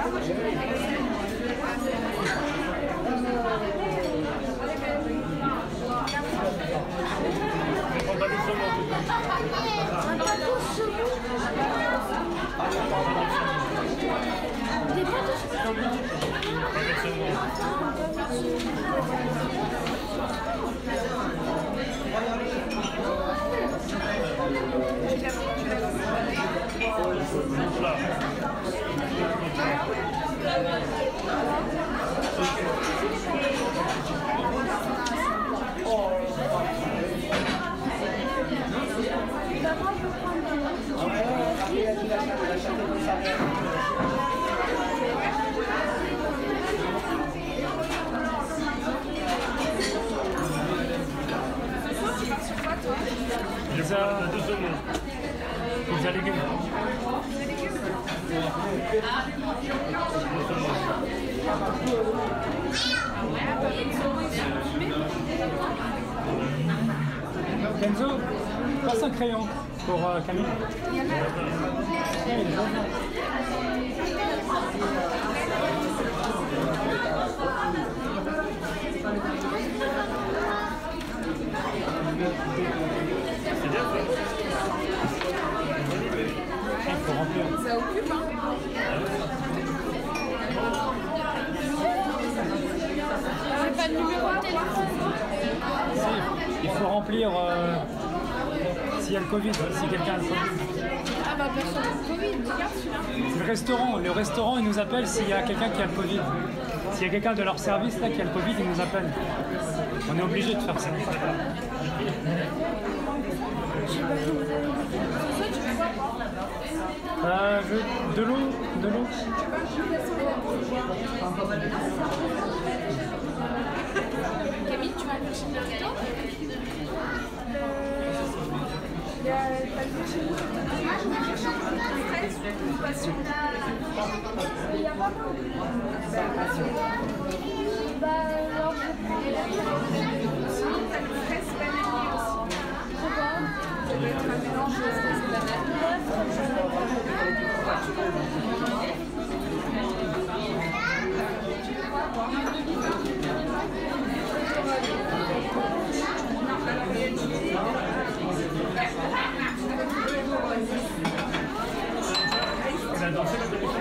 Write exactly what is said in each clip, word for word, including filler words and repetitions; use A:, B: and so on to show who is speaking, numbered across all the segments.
A: Pizza, pizza légumes. Kenzo, passe un crayon pour euh, Camille.
B: C'est bien ça.
A: Il faut remplir.
C: Ça occupe, hein. J'ai pas de numéro de téléphone.
A: Si, il faut remplir euh, s'il y a le Covid, si quelqu'un a le Covid.
C: Ah bah personne n'a le Covid, regarde celui-là.
A: C'est le restaurant. Le restaurant, il nous appelle s'il y a quelqu'un qui a le Covid. S'il y a quelqu'un de leur service là qui a le Covid, il nous appelle. On est obligé de faire ça. Euh, je... De l'eau, de l'eau.
C: Camille, tu vas chercher le gâteau? Il y a pas de chez nous. Fraise ou passion? Il y a pas de passion. Bah alors je prends la sinon t'as le fraise vanille aussi. Pourquoi? Ça doit être un mélange de fraise et banane.
B: Il a dansé la téléphone.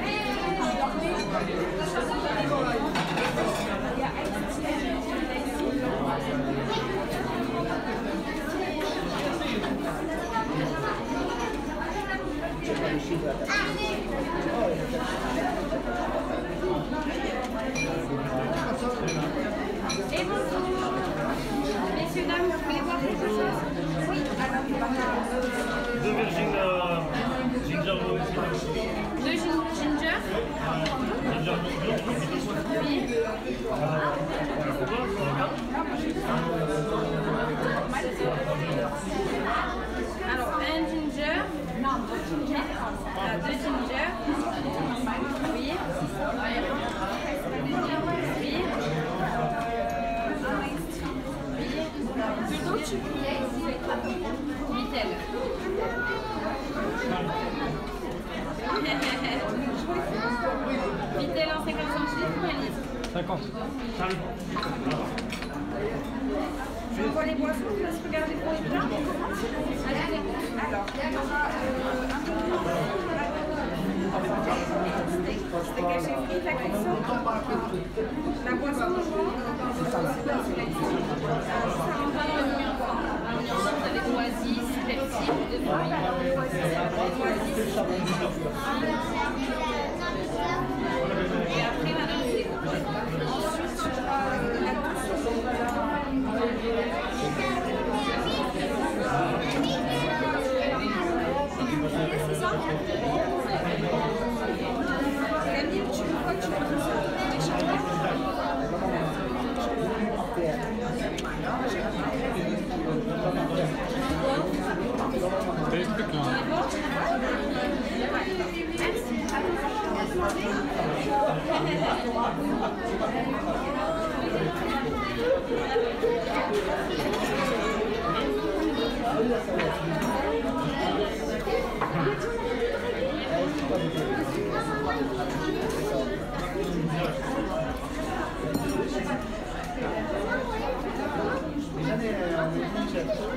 C: Et bonjour. Messieurs, dames, vous voulez voir quelque chose? Oui, alors euh,
B: Deux virgin euh, ginger aussi.
C: deux gin- ginger.
B: Ginger
C: Oui. Alors, un ginger. Non, deux ginger. Ah, deux ginger. Oui. Oui. Plutôt tu Vitel. Vitel en cinquante centilitres ou un litre?
A: cinquante.
C: Je vois les boissons, je laisse regarder pour les plats. Allez, alors, il y aura euh, un peu de steak haché frites à cuisson. La boisson, c'est la sélection. Ça rentre dans le numéro un. Vous avez Oasis, Pepsi, de fruits. Oasis. Et après, madame, c'est ensuite, euh, la douce. C'est ça? Camille, tu vois que tu as tout ça?
A: T'as des trucs là.
C: Merci.
B: Déjà, on est